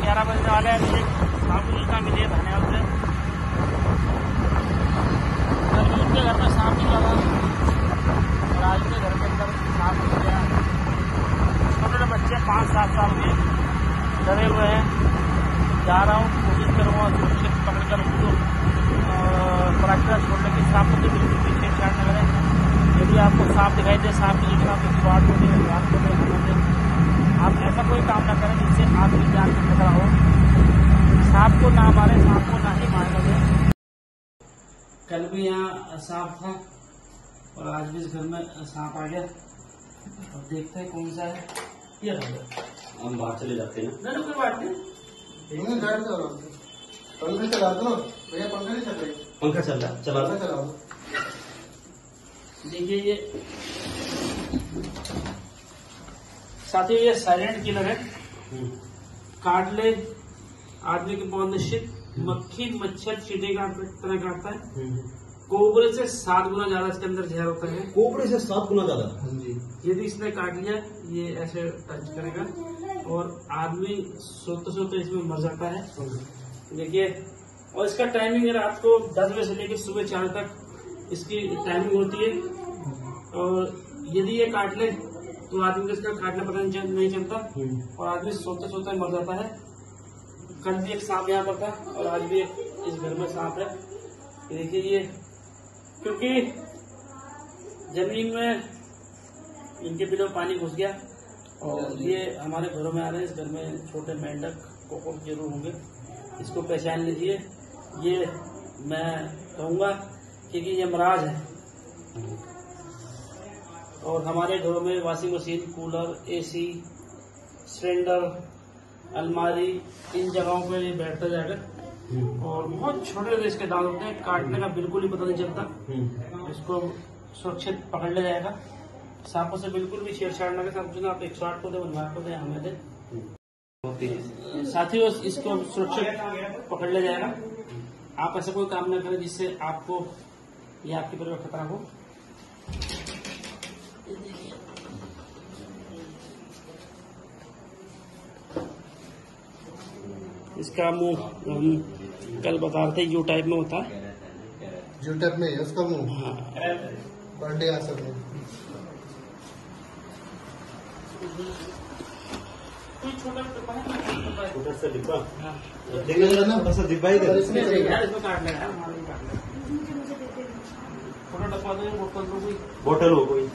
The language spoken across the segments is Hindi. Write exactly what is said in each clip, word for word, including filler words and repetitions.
ग्यारह बजने वाले हैं। मुझे सांप जी का मिले धन्यवाद से कल भी उनके घर में सांप निकला था और आज के घर के अंदर सांप निकल गया। छोटे छोटे बच्चे पाँच सात साल के डरे हुए हैं। जा रहा हूँ, कोशिश करूँगा सुरक्षित पकड़कर उनको प्रैक्टिस छोड़ने की। सांप को बिल्कुल पीछे छाड़ न करें। यदि आपको सांप दिखाई दे, सांप की जगह आपकी बात को दे, बात को दे, हमें दे, आप ऐसा कोई काम न करें जिससे आपकी जान का खतरा हो। सांप को ना मारे, सांप को ना ही मारने दें। कल भी यहाँ सांप था और आज भी इस घर में सांप आ गया। अब देखते हैं कौन सा है। ये हम बाहर चले जाते हैं ना। कोई बात नहीं, पंखा चला दो भैया। पंखा नहीं चल रही। पंखा चल रहा है, चला दो चला दो। देखिए ये साथ ही ये साइलेंट किलर है। काट ले आदमी के बहुत निश्चित मक्खी मच्छर चींटी का तरह काटता है। कोबरे से सात गुना ज्यादा इसके अंदर जहर होता है। कोबरे से सात गुना ज्यादा? जी। यदि इसने काट लिया, ये ऐसे टच करेगा और आदमी सोते सोते इसमें मर जाता है। देखिए, और इसका टाइमिंग रात को दस बजे से लेकर सुबह चार तक इसकी टाइमिंग होती है। और यदि ये काट ले तो आदमी को इसका काटना पता नहीं चलता और आदमी सोते सोते मर जाता है। कल भी एक सांप यहाँ पर था और आज भी इस घर में सांप है। देखिए ये, क्योंकि जमीन में इनके बिलों पानी घुस गया और ये हमारे घरों में आ रहे हैं। इस घर में छोटे मेंढक कोकोट जरूर होंगे, इसको पहचान लीजिए। ये मैं कहूँगा क्योंकि ये मराज है। और हमारे घरों में washing machine, cooler, AC, cylinder, अलमारी, इन जगहों पे ये बैठता जाएगा। और बहुत छोटे छोटे इसके दांत होते हैं, काटने का बिल्कुल ही पता नहीं चलता। इसको सुरक्षित पकड़ लिया जाएगा। सांपों से बिल्कुल भी छेड़छाड़ न करें। आप एक सौ आठ को दे, बनवा को दे, हमें दे। साथ ही इसको सुरक्षित पकड़ लिया जाएगा। आप ऐसा कोई काम न करें जिससे आपको या आपके परिवार को खतरा हो। इसका मुंह हम कल बता रहे थे यू टाइप में होता है। यू टाइप में है उसका मुंह। हाँ, बर्थडे आ सकते कोई छोटा डिब्बा है, छोटा सा डिब्बा। हाँ, देखिए ना, बस डिब्बा ही दे। इसमें यार इसमें काट लेगा, हमारे काट लेगा। छोटा डब्बा दो, बोतल दो, कोई बोतल हो कोई।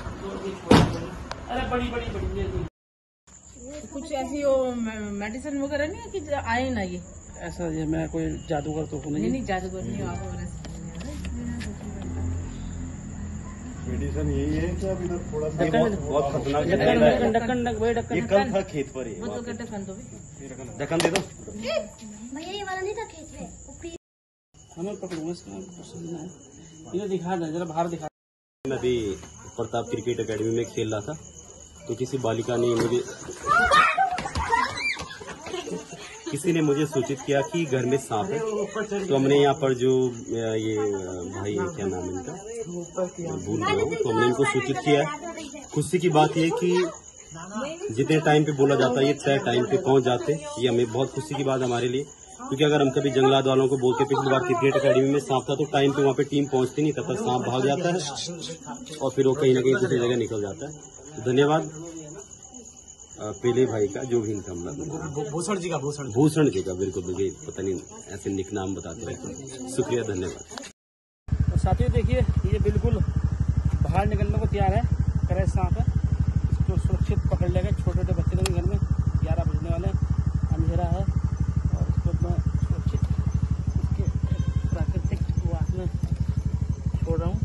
अरे बड़ी बड़ी बड़ी बड़ी कुछ ऐसी वो मेडिसिन वगैरह नहीं है कि आए ना ये? ऐसा ये मैं कोई जादूगर तो हूँ नहीं। नहीं जादूगर नहीं आप। मेडिसिन यही है कि अब इधर थोड़ा सा बहुत खतरनाक है। ढक्कन ढक्कन ढक्कन ये कल था खेत पर ही। ढक्कन दो, ढक्कन दे दो भैया। ये वाला नहीं था खेत में। हमें पकड़ूंगा इसका पसंद है। इन्हें दिखा दे जरा, बाहर दिखा। मैं अभी प्रताप क्रिकेट एकेडमी में खेल रहा था तो किसी बालिका ने मुझे किसी ने मुझे सूचित किया कि घर में सांप है। तो हमने यहाँ पर जो ये भाई है, क्या नाम है इनका, भूल रहा हूँ, तो हमने इनको सूचित किया है। खुशी की बात यह कि जितने टाइम पे बोला जाता है ये तय टाइम पे पहुंच जाते। ये हमें बहुत खुशी की बात हमारे लिए, क्योंकि अगर हम कभी जंगलात वालों को बोलते पिछली बार क्रिकेट एकेडमी में सांप था तो टाइम पे वहाँ पे टीम पहुंचती नहीं, तब तक सांप भाग जाता है और फिर वो कहीं ना कहीं दूसरी जगह निकल जाता है। तो धन्यवाद पहले भाई का, जो भी इनका भूषण जी का भूषण भूषण जी का बिल्कुल मुझे पता नहीं, ऐसे निक नाम बताते रहते। शुक्रिया, धन्यवाद। तो साथियों देखिए, ये बिल्कुल बाहर निकलने को तैयार है। करे सांप है, इसको सुरक्षित पकड़ लेगा। छोटे छोटे बच्चे लोग घर में, ग्यारह बजने वाले, अंधेरा है और इसको मैं सुरक्षित इसके प्राकृतिक वास में छोड़ रहा हूँ।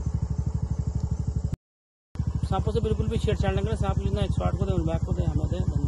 सांपों से बिल्कुल भी छेड़छाड़ न करें। सांप जितना एक सौ आठ को दे, बैग को दे, हमें दे।